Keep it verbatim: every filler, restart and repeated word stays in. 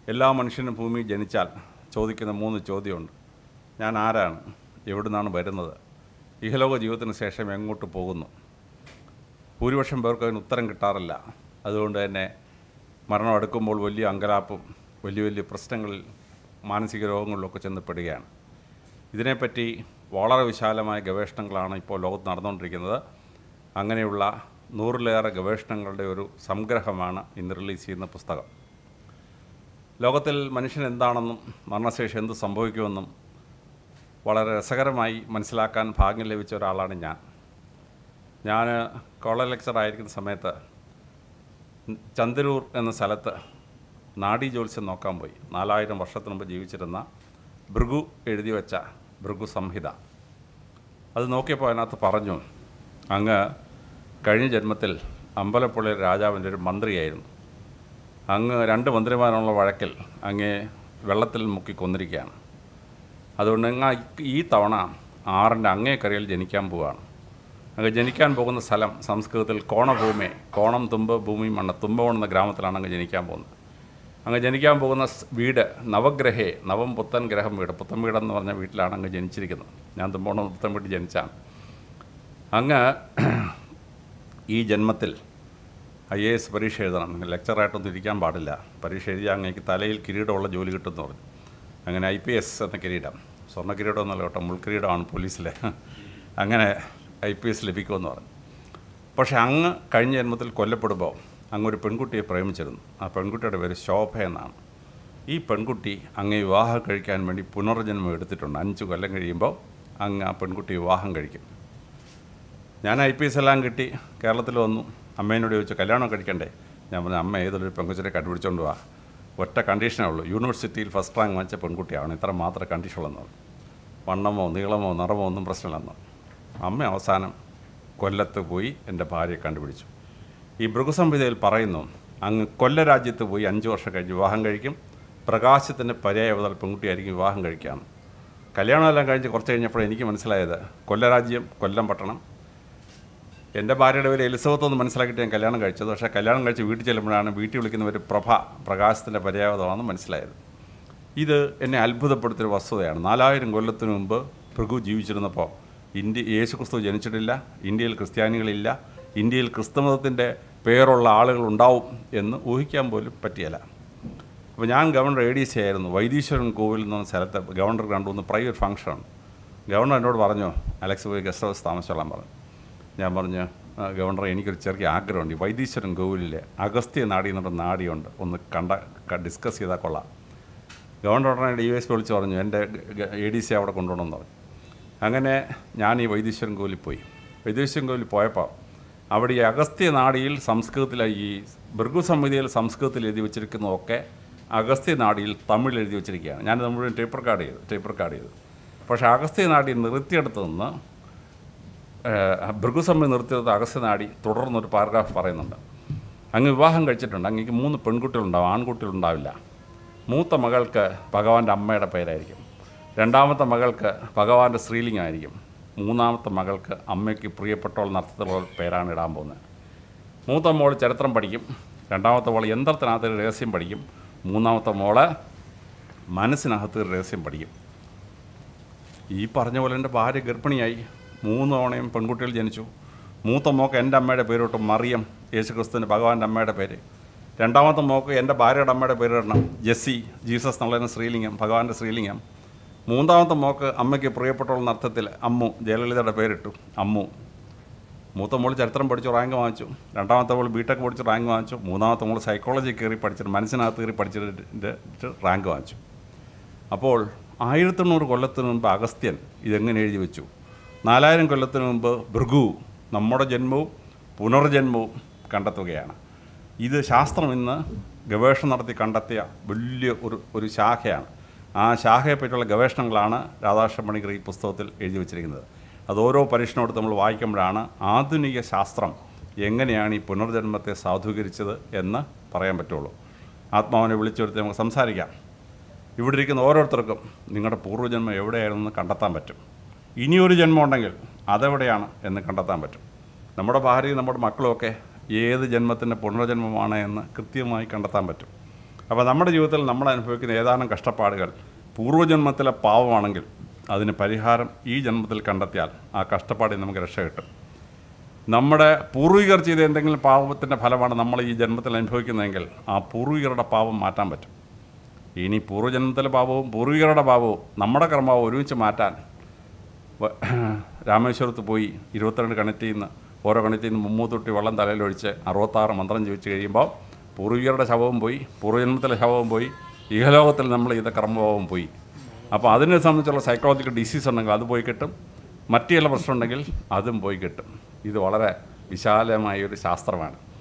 എല്ലാ മനുഷ്യനും ഭൂമിയിൽ ജനിച്ചാൽ ചോദിക്കുന്ന മൂന്ന് ചോദ്യമുണ്ട്. ഞാൻ ആരാണ്? എവിടെ നിന്നാണ് വരുന്നത്? ഇഹലോക ജീവിതത്തിന് ശേഷം എങ്ങോട്ട് പോകുന്നു? ഭൂരിപക്ഷം പേർക്ക് അതിന് ഉത്തരം കിട്ടാറില്ല. അതുകൊണ്ട് തന്നെ മരണം അടുക്കുമ്പോൾ വലിയ അങ്കലാപ്പും വലിയ വലിയ പ്രശ്നങ്ങളിൽ മാനസിക രോഗങ്ങളിലൊക്കെ ചെന്നപ്പെടുകയാണ്. ഇതിനെപ്പറ്റി വളരെ വിശാലമായ ഗവേഷണങ്ങളാണ് ഇപ്പോൾ ലോകത്ത് നടന്നുകൊണ്ടിരിക്കുന്നത്. അങ്ങനെയുള്ള നൂറിലേറെ ഗവേഷണങ്ങളുടെ ഒരു സംഗ്രഹമാണ് ഇന്ന് റിലീസ് ചെയ്യുന്ന പുസ്തകം. ലോകത്തിൽ മനുഷ്യൻ എന്താണെന്നും മരണശേഷം എന്ത് സംഭവിക്കുമെന്നും വളരെ രസകരമായി മനസ്സിലാക്കാൻ ഭാഗ്യം ലഭിച്ച ഒരാളാണ് ഞാൻ. ഞാൻ കോളേജ് ലെക്ചറായിരിക്കുന്ന സമയത്ത് ചന്ദരൂർ എന്ന സ്ഥലത്ത് നാഡീ ജ്യോത്സ്യം നോക്കാൻ പോയി. നാലായിരം വർഷത്തിന് മുമ്പ് ജീവിച്ചിരുന്ന ഭൃഗു എഴുതി വച്ച ഭൃഗു സംഹിത അത് നോക്കിയപ്പോൾ അതിനകത്ത് പറഞ്ഞു, അങ്ങ് കഴിഞ്ഞ ജന്മത്തിൽ അമ്പലപ്പുഴ രാജാവിൻ്റെ ഒരു മന്ത്രിയായിരുന്നു. അങ്ങ് രണ്ട് മന്ത്രിമാരുള്ള വഴക്കിൽ അങ്ങേ വെള്ളത്തിൽ മുക്കി കൊന്നിരിക്കുകയാണ്. അതുകൊണ്ട് അങ്ങ് ഈ തവണ ആറിൻ്റെ അങ്ങേക്കരയിൽ ജനിക്കാൻ പോവുകയാണ്. അങ്ങ് ജനിക്കാൻ പോകുന്ന സ്ഥലം സംസ്കൃതത്തിൽ കോണഭൂമി, കോണം തുമ്പ് ഭൂമി മണ്ണ്, തുമ്പവൺ എന്ന ഗ്രാമത്തിലാണ് അങ്ങ് ജനിക്കാൻ പോകുന്നത്. അങ്ങ് ജനിക്കാൻ പോകുന്ന വീട് നവഗ്രഹേ, നവം പുത്തൻ ഗ്രഹം വീട്, പുത്തൻ വീടെന്ന് പറഞ്ഞ വീട്ടിലാണ് അങ്ങ് ജനിച്ചിരിക്കുന്നത്. ഞാൻ തുമ്പവണ്ണം പുത്തൻ വീട്ടിൽ ജനിച്ചാണ്. അങ്ങ് ഈ ജന്മത്തിൽ ഐ എ എസ് പരീക്ഷ എഴുതണം. ലെക്ചറായിട്ടൊന്നും ഇരിക്കാൻ പാടില്ല. പരീക്ഷ എഴുതിയാൽ അങ്ങേക്ക് തലയിൽ കിരീടമുള്ള ജോലി കിട്ടുമെന്ന് പറഞ്ഞു. അങ്ങനെ ഐ പി എസ് എന്ന കിരീടം, സ്വർണ്ണ കിരീടം എന്നല്ല കേട്ടോ, മുൾക്കിരീടമാണ് പോലീസിലെ, അങ്ങനെ ഐ പി എസ് ലഭിക്കുമെന്ന് പറഞ്ഞു. പക്ഷേ അങ്ങ് കഴിഞ്ഞ ജന്മത്തിൽ കൊല്ലപ്പെടുമ്പോൾ അങ്ങൊരു പെൺകുട്ടിയെ പ്രേമിച്ചിരുന്നു. ആ പെൺകുട്ടിയുടെ പേര് ശോഭ എന്നാണ്. ഈ പെൺകുട്ടി അങ്ങേ വിവാഹം കഴിക്കാൻ വേണ്ടി പുനർജന്മം എടുത്തിട്ടുണ്ട്. അഞ്ച് കൊല്ലം കഴിയുമ്പോൾ അങ്ങ് ആ പെൺകുട്ടി വിവാഹം കഴിക്കും. ഞാൻ ഐ പി എസ് എല്ലാം കിട്ടി കേരളത്തിൽ വന്നു. അമ്മേനോട് ചോദിച്ചു, കല്യാണം കഴിക്കണ്ടേ? ഞാൻ പറഞ്ഞു, അമ്മ ഏതൊരു പെൺകുച്ചിനെ കണ്ടുപിടിച്ചുകൊണ്ട് പോവാ, ഒറ്റ കണ്ടീഷനേ ഉള്ളൂ, യൂണിവേഴ്സിറ്റിയിൽ ഫസ്റ്റ് റാങ്ക് വാങ്ങിച്ച പെൺകുട്ടിയാണ്, ഇത്ര മാത്രമേ കണ്ടീഷനുള്ളെന്ന് പറഞ്ഞു. വണ്ണമോ നീളമോ നിറമോ ഒന്നും പ്രശ്നമില്ലെന്ന്. അമ്മ അവസാനം കൊല്ലത്ത് പോയി എൻ്റെ ഭാര്യയെ കണ്ടുപിടിച്ചു. ഈ ഭൃഗുസംഹിതയിൽ പറയുന്നു, അങ്ങ് കൊല്ല രാജ്യത്ത് പോയി അഞ്ച് വർഷം കഴിഞ്ഞ് വിവാഹം കഴിക്കും. പ്രകാശത്തിൻ്റെ പര്യായവതാൽ പെൺകുട്ടിയായിരിക്കും വിവാഹം കഴിക്കുകയാണ്. കല്യാണമെല്ലാം കഴിഞ്ഞ് കുറച്ച് കഴിഞ്ഞപ്പോൾ എനിക്ക് മനസ്സിലായത് കൊല്ലരാജ്യം കൊല്ലം പട്ടണം. എൻ്റെ ഭാര്യയുടെ പേര് എലിസബത്ത് എന്ന് മനസ്സിലാക്കിയിട്ട് ഞാൻ കല്യാണം കഴിച്ചത്. പക്ഷേ കല്യാണം കഴിച്ച് വീട്ടിൽ ചെല്ലുമ്പോഴാണ് വീട്ടിൽ വിളിക്കുന്നവർ പ്രഭ, പ്രകാശത്തിൻ്റെ പര്യായവതമാണെന്ന് മനസ്സിലായത്. ഇത് എന്നെ അത്ഭുതപ്പെടുത്തിയൊരു വസ്തുതയാണ്. നാലായിരം കൊല്ലത്തിന് മുമ്പ് ഭൃഗു ജീവിച്ചിരുന്നപ്പോൾ ഇന്ത്യ യേശുക്രിസ്തു ജനിച്ചിട്ടില്ല, ഇന്ത്യയിൽ ക്രിസ്ത്യാനികളില്ല, ഇന്ത്യയിൽ ക്രിസ്തുമതത്തിൻ്റെ പേരുള്ള ആളുകൾ ഉണ്ടാവും എന്ന് ഊഹിക്കാൻ പോലും പറ്റിയല്ല. അപ്പോൾ ഞാൻ ഗവർണർ എ ഡി സി ആയിരുന്നു. വൈദീശ്വരൻ കോവിൽ എന്ന സ്ഥലത്ത് ഗവർണർ കണ്ടുവന്ന് പ്രൈവറ്റ് ഫംഗ്ഷനാണ്. ഗവർണർ എന്നോട് പറഞ്ഞു, അലക്സ് പോയി ഗസ്റ്റ് ഹൗസ് താമസിച്ചോളാൻ പറഞ്ഞു. ഞാൻ പറഞ്ഞു, ഗവർണർ എനിക്കൊരു ചെറിയ ആഗ്രഹമുണ്ട്, ഈ വൈദീശ്വരൻ കോവിലിലെ അഗസ്ത്യ നാടി എന്നൊരു നാടിയുണ്ട്, ഒന്ന് കണ്ട ഡിസ്കസ് ചെയ്താൽ കൊള്ളാം. ഗവർണർ ഉടനെ ഡി വൈ എസ് പി വിളിച്ച് പറഞ്ഞു, എൻ്റെ എ ഡി സി അവിടെ കൊണ്ടുപോകണമെന്ന് പറഞ്ഞു. അങ്ങനെ ഞാൻ ഈ വൈദീശ്വരൻ കോവിലിൽ പോയി. വൈദീശ്വരൻ കോവിലിൽ പോയപ്പോൾ അവിടെ ഈ അഗസ്ത്യ നാടിയിൽ സംസ്കൃതത്തിലെ ഈ ഭൃഗു സംഹിതയിൽ സംസ്കൃതത്തിൽ എഴുതി വെച്ചിരിക്കുന്നതൊക്കെ അഗസ്ത്യ നാടിയിൽ തമിഴ് എഴുതി വെച്ചിരിക്കുകയാണ്. ഞാനത് മുഴുവൻ ടേപ്പ് റെക്കോർഡ് ചെയ്തു ടേപ്പ് റെക്കോർഡ് ചെയ്തു പക്ഷേ അഗസ്ത്യ നാടി നിർത്തിയെടുത്തു നിന്ന് ഭൃഗുസംഹിത നിർത്തിയെടുത്ത് അഗസ്ത്യ നാടി തുടർന്നൊരു പാരഗ്രാഫ് പറയുന്നുണ്ട്. അങ്ങ് വിവാഹം കഴിച്ചിട്ടുണ്ട്, അങ്ങേക്ക് മൂന്ന് പെൺകുട്ടികളുണ്ടാവും, ആൺകുട്ടികളുണ്ടാവില്ല. മൂത്ത മകൾക്ക് ഭഗവാന്റെ അമ്മയുടെ പേരായിരിക്കും, രണ്ടാമത്തെ മകൾക്ക് ഭഗവാന്റെ സ്ത്രീലിംഗമായിരിക്കും, മൂന്നാമത്തെ മകൾക്ക് അമ്മയ്ക്ക് പ്രിയപ്പെട്ടവൾ നടത്തത്തിലുള്ള പേരാണ് ഇടാൻ പോകുന്നത്. മൂത്ത മോൾ ചരിത്രം പഠിക്കും, രണ്ടാമത്തെ മോൾ യന്ത്രത്തിനകത്തൊരു രഹസ്യം പഠിക്കും, മൂന്നാമത്തെ മോള് മനസ്സിനകത്തൊരു രഹസ്യം പഠിക്കും. ഈ പറഞ്ഞ പോലെ എൻ്റെ ഭാര്യ ഗർഭിണിയായി, മൂന്ന് തവണയും പെൺകുട്ടികൾ ജനിച്ചു. മൂത്ത മോക്ക് എൻ്റെ അമ്മയുടെ പേരിട്ട് മറിയം, യേശുക്രിസ്തുവിൻ്റെ ഭഗവാന്റെ അമ്മയുടെ പേര്. രണ്ടാമത്തെ മോക്ക് എൻ്റെ ഭാര്യയുടെ അമ്മയുടെ പേരിടണം, ജെസ്സി, ജീസസ് എന്നുള്ളതിന് സ്ത്രീലിംഗം, ഭഗവാന്റെ സ്ത്രീലിംഗം. മൂന്നാമത്തെ മോക്ക് അമ്മയ്ക്ക് പ്രിയപ്പെട്ടവൾ അർത്ഥത്തിൽ അമ്മു, ജയലളിതയുടെ പേരിട്ടു അമ്മു. മൂത്ത മോൾ ചരിത്രം പഠിച്ചു റാങ്ക് വാങ്ങിച്ചു, രണ്ടാമത്തെ മോൾ ബി ടെക് പഠിച്ച് റാങ്ക് വാങ്ങിച്ചു, മൂന്നാമത്തെ മോൾ സൈക്കോളജി കയറി പഠിച്ചിട്ട് മനസ്സിനകത്ത് കയറി പഠിച്ചിട്ട് റാങ്ക് വാങ്ങിച്ചു. അപ്പോൾ ആയിരത്തെണ്ണൂറ് കൊല്ലത്തിന് മുമ്പ് അഗസ്ത്യൻ ഇതെങ്ങനെ എഴുതി വെച്ചു? നാലായിരം കൊല്ലത്തിന് മുമ്പ് ഭൃഗു നമ്മുടെ ജന്മവും പുനർജന്മവും കണ്ടെത്തുകയാണ്. ഇത് ശാസ്ത്രം ഇന്ന് ഗവേഷണം നടത്തി കണ്ടെത്തിയ വലിയ ഒരു ഒരു ശാഖയാണ്. ആ ശാഖയെപ്പറ്റിയുള്ള ഗവേഷണങ്ങളാണ് രാധാകൃഷ്ണ പണിക്കർ ഈ പുസ്തകത്തിൽ എഴുതി വച്ചിരിക്കുന്നത്. അത് ഓരോ പരീക്ഷണമെടുത്ത് നമ്മൾ വായിക്കുമ്പോഴാണ് ആധുനിക ശാസ്ത്രം എങ്ങനെയാണ് ഈ പുനർജന്മത്തെ സാധൂകരിച്ചത് എന്ന് പറയാൻ പറ്റുള്ളൂ. ആത്മാവിനെ വിളിച്ചെടുത്ത് നമുക്ക് സംസാരിക്കാം. ഇവിടെ ഇരിക്കുന്ന ഓരോരുത്തർക്കും നിങ്ങളുടെ പൂർവ്വജന്മം എവിടെയായിരുന്നെന്ന് കണ്ടെത്താൻ പറ്റും. ഇനിയൊരു ജന്മം ഉണ്ടെങ്കിൽ അതെവിടെയാണ് എന്ന് കണ്ടെത്താൻ പറ്റും. നമ്മുടെ ഭാര്യയും നമ്മുടെ മക്കളുമൊക്കെ ഏത് ജന്മത്തിൻ്റെ പുനർജന്മമാണ് എന്ന് കൃത്യമായി കണ്ടെത്താൻ പറ്റും. അപ്പോൾ നമ്മുടെ ജീവിതത്തിൽ നമ്മൾ അനുഭവിക്കുന്ന ഏതാനും കഷ്ടപ്പാടുകൾ പൂർവ്വജന്മത്തിലെ പാവമാണെങ്കിൽ അതിന് പരിഹാരം ഈ ജന്മത്തിൽ കണ്ടെത്തിയാൽ ആ കഷ്ടപ്പാടിൽ നമുക്ക് രക്ഷ കിട്ടും. നമ്മുടെ പൂർവികർ ചെയ്ത എന്തെങ്കിലും പാപത്തിൻ്റെ ഫലമാണ് നമ്മൾ ഈ ജന്മത്തിൽ അനുഭവിക്കുന്നതെങ്കിൽ ആ പൂർവികരുടെ പാപം മാറ്റാൻ പറ്റും. ഇനി പൂർവ്വജന്മത്തിലെ പാപവും പൂർവികരുടെ പാപവും നമ്മുടെ കർമ്മവും ഒരുമിച്ച് മാറ്റാൻ രാമേശ്വരത്ത് പോയി ഇരുപത്തിരണ്ട് കണറ്റിൽ നിന്ന് ഓരോ കണറ്റിൽ നിന്ന് മുമ്മൂത്തൊട്ടി വെള്ളം തലയിലൊഴിച്ച് അറുപത്താറ് മന്ത്രം ചോദിച്ച് കഴിയുമ്പോൾ പൂർവികരുടെ ശവവും പോയി, പൂർവ്വജന്മത്തിലെ ശവവും പോയി, ഇഹലോകത്തിൽ നമ്മൾ ചെയ്ത കർമ്മഭാവവും പോയി. അപ്പോൾ അതിനെ സംബന്ധിച്ചുള്ള സൈക്കോളജിക്കൽ ഡിസീസ് ഉണ്ടെങ്കിൽ അത് പോയി കിട്ടും, മറ്റു ചില പ്രശ്നം ഉണ്ടെങ്കിൽ അതും പോയി കിട്ടും. ഇത് വളരെ വിശാലമായൊരു ശാസ്ത്രമാണ്.